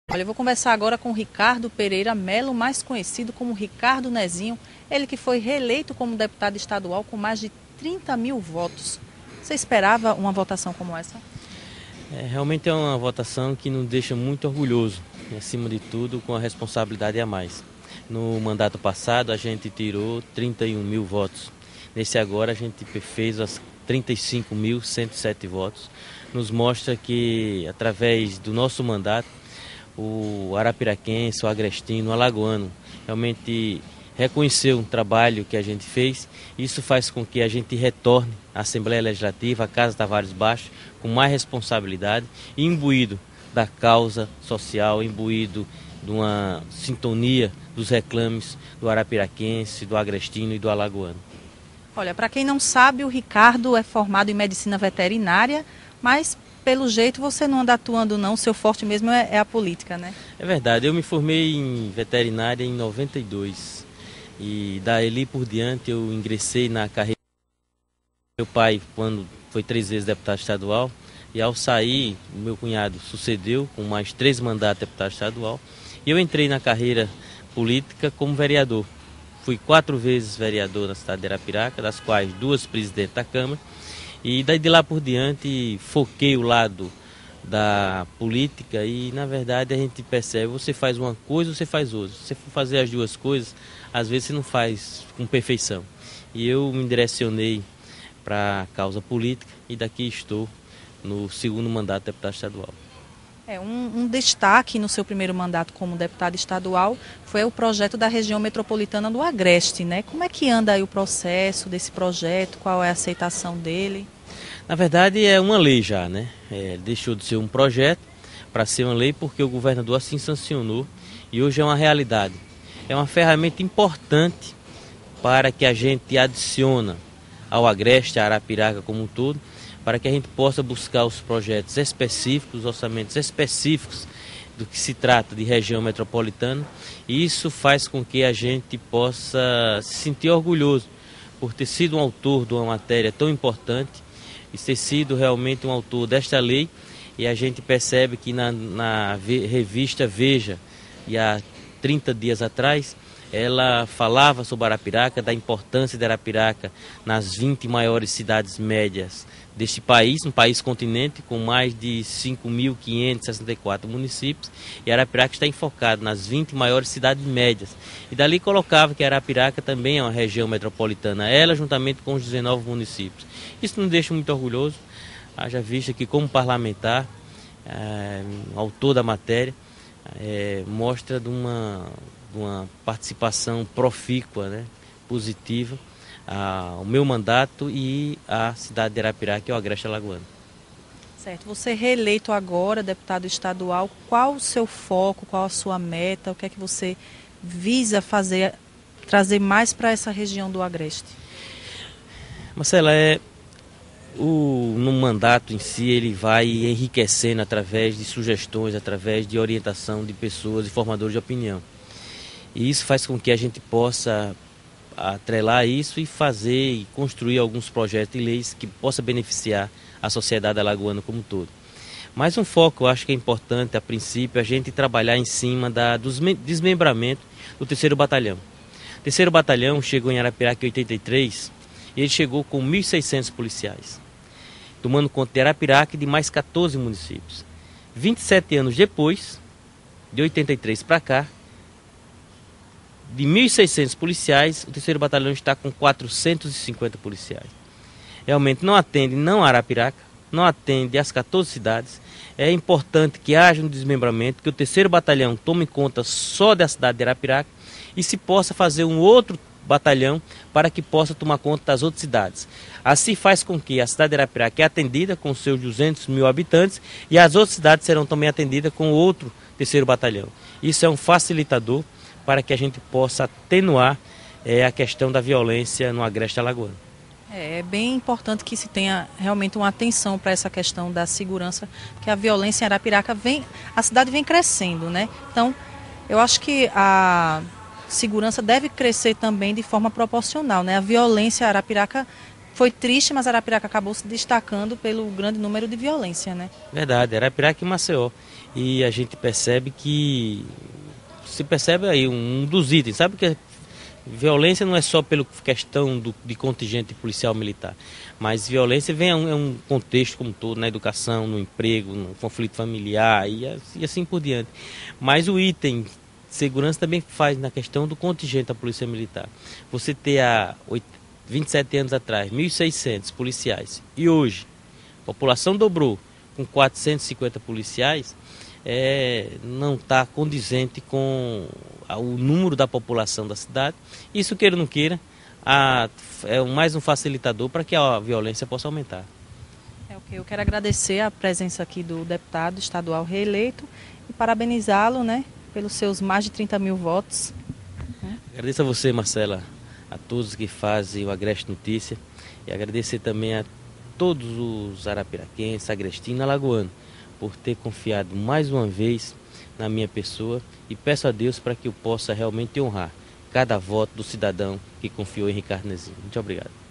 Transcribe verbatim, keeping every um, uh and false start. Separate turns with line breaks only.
Olha, eu vou conversar agora com o Ricardo Pereira Melo, mais conhecido como Ricardo Nezinho, ele que foi reeleito como deputado estadual com mais de trinta mil votos. Você esperava uma votação como essa?
É, realmente é uma votação que nos deixa muito orgulhoso, e, acima de tudo, com a responsabilidade a mais. No mandato passado, a gente tirou trinta e um mil votos. Nesse agora, a gente fez as trinta e cinco mil cento e sete votos. Nos mostra que, através do nosso mandato, o arapiraquense, o agrestino, o alagoano, realmente reconheceu um trabalho que a gente fez. Isso faz com que a gente retorne à Assembleia Legislativa, à Casa Tavares Baixo, com mais responsabilidade e imbuído da causa social, imbuído de uma sintonia dos reclames do arapiraquense, do agrestino e do alagoano.
Olha, para quem não sabe, o Ricardo é formado em medicina veterinária, mas pelo jeito você não anda atuando não, o seu forte mesmo é, é a política, né?
É verdade, eu me formei em veterinária em noventa e dois e dali por diante eu ingressei na carreira. Meu pai, quando foi três vezes deputado estadual, e ao sair, o meu cunhado sucedeu com mais três mandatos de deputado estadual, e eu entrei na carreira política como vereador. Fui quatro vezes vereador na cidade de Arapiraca, das quais duas presidente da Câmara, e daí de lá por diante foquei o lado da política e na verdade a gente percebe, você faz uma coisa, você faz outra. Se você for fazer as duas coisas, às vezes você não faz com perfeição. E eu me direcionei para a causa política e daqui estou no segundo mandato de deputado estadual.
É, um, um destaque no seu primeiro mandato como deputado estadual foi o projeto da região metropolitana do Agreste, né? Como é que anda aí o processo desse projeto, qual é a aceitação dele?
Na verdade é uma lei já, né? É, deixou de ser um projeto para ser uma lei porque o governador assim sancionou e hoje é uma realidade. É uma ferramenta importante para que a gente adiciona ao Agreste, a Arapiraca como um todo, para que a gente possa buscar os projetos específicos, os orçamentos específicos do que se trata de região metropolitana, e isso faz com que a gente possa se sentir orgulhoso por ter sido um autor de uma matéria tão importante e ter sido realmente um autor desta lei. E a gente percebe que na, na revista Veja, e há trinta dias atrás, ela falava sobre Arapiraca, da importância de Arapiraca nas vinte maiores cidades médias deste país, um país continente com mais de cinco mil quinhentos e sessenta e quatro municípios, e Arapiraca está enfocado nas vinte maiores cidades médias. E dali colocava que Arapiraca também é uma região metropolitana, ela juntamente com os dezenove municípios. Isso nos deixa muito orgulhoso, haja vista que como parlamentar, é, autor da matéria, é, mostra de uma uma participação profícua, né, positiva ao meu mandato e à cidade de Arapiraca e ao Agreste Alagoano.
Certo, você reeleito agora, deputado estadual, qual o seu foco, qual a sua meta, o que é que você visa fazer, trazer mais para essa região do Agreste?
Marcela, é, o, no mandato em si ele vai enriquecendo através de sugestões, através de orientação de pessoas e formadores de opinião. E isso faz com que a gente possa atrelar isso e fazer e construir alguns projetos e leis que possam beneficiar a sociedade alagoana como um todo. Mas um foco, eu acho que é importante, a princípio, a gente trabalhar em cima da, dos desmembramento do terceiro batalhão. O terceiro batalhão chegou em Arapiraca em oitenta e três e ele chegou com mil e seiscentos policiais, tomando conta de Arapiraca e de mais quatorze municípios. vinte e sete anos depois, de oitenta e três para cá, de mil e seiscentos policiais, o terceiro batalhão está com quatrocentos e cinquenta policiais. Realmente não atende não a Arapiraca, não atende as quatorze cidades. É importante que haja um desmembramento, que o terceiro batalhão tome conta só da cidade de Arapiraca e se possa fazer um outro batalhão para que possa tomar conta das outras cidades. Assim faz com que a cidade de Arapiraca é atendida com seus duzentos mil habitantes e as outras cidades serão também atendidas com outro terceiro batalhão. Isso é um facilitador para que a gente possa atenuar é, a questão da violência no Agreste Alagoano.
É, é bem importante que se tenha realmente uma atenção para essa questão da segurança, porque a violência em Arapiraca vem, a cidade vem crescendo, né? Então, eu acho que a segurança deve crescer também de forma proporcional, né? A violência em Arapiraca foi triste, mas Arapiraca acabou se destacando pelo grande número de violência, né?
Verdade, Arapiraca e Maceió. E a gente percebe que, se percebe aí um, um dos itens, sabe que violência não é só pela questão do, de contingente policial militar, mas violência vem a um, é um contexto como todo, na educação, no emprego, no conflito familiar e, e assim por diante. Mas o item segurança também faz na questão do contingente da Polícia Militar. Você ter há vinte e sete anos atrás mil e seiscentos policiais e hoje a população dobrou com quatrocentos e cinquenta policiais, é, não está condizente com o número da população da cidade. Isso, queira ou não queira, a, é mais um facilitador para que a violência possa aumentar.
É ok, eu quero agradecer a presença aqui do deputado estadual reeleito e parabenizá-lo, né, pelos seus mais de trinta mil votos. Né?
Agradeço a você, Marcela, a todos que fazem o Agreste Notícia e agradecer também a todos os arapiraquenses, agrestinos e alagoanos por ter confiado mais uma vez na minha pessoa e peço a Deus para que eu possa realmente honrar cada voto do cidadão que confiou em Ricardo Nezinho. Muito obrigado.